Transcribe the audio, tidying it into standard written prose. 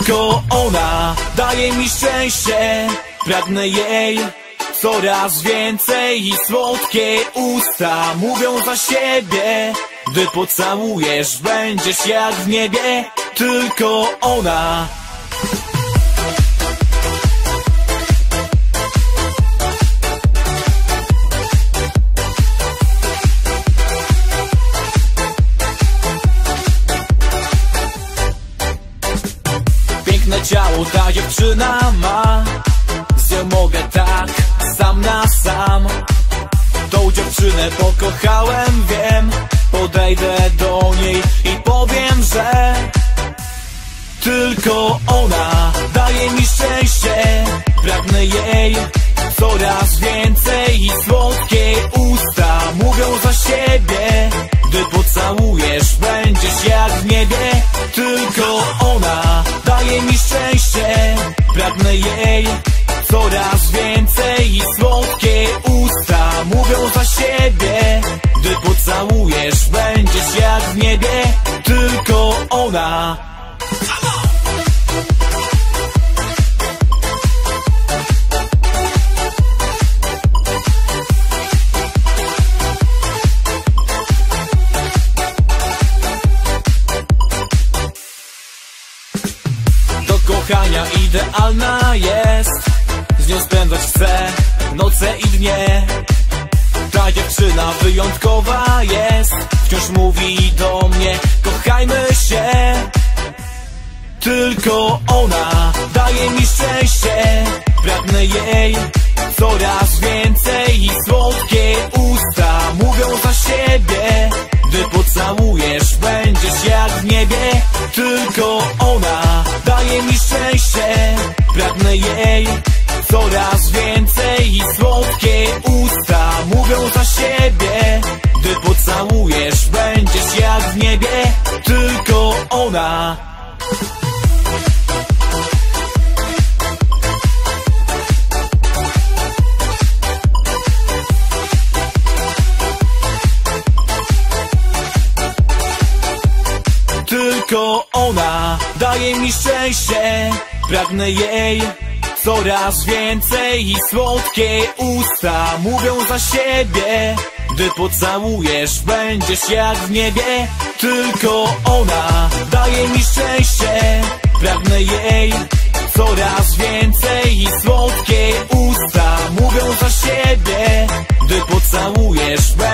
Tylko ona daje mi szczęście, pragnę jej coraz więcej. I słodkie usta mówią za siebie, gdy pocałujesz, będziesz jak w niebie. Tylko ona. Piękne ciało ta dziewczyna ma, z nią mogę tak sam na sam. Tą dziewczynę pokochałem, wiem. Podejdę do niej i powiem, że tylko ona daje mi szczęście, pragnę jej coraz więcej. I słodkie usta mówią za siebie, gdy pocałujesz, będziesz jak w niebie. Tylko ona daje mi szczęście, pragnę jej coraz więcej. I słodkie usta mówią za siebie, gdy pocałujesz, będziesz jak w niebie. Tylko ona. Do kochania idealna jest, z nią spędzać chcę noce i dnie. Ta dziewczyna wyjątkowa jest, wciąż mówi do mnie, kochajmy się. Tylko ona daje mi szczęście, pragnę jej coraz więcej. I słodkie usta mówią za siebie, gdy pocałujesz, będziesz jak w niebie. Tylko ona daje mi szczęście, pragnę jej coraz więcej. I słodkie usta mówią za siebie, gdy pocałujesz, będziesz jak w niebie. Tylko ona. Tylko ona daje mi szczęście, pragnę jej coraz więcej. I słodkie usta mówią za siebie, gdy pocałujesz, będziesz jak w niebie. Tylko ona daje mi szczęście, pragnę jej coraz więcej. I słodkie usta mówią za siebie, gdy pocałujesz,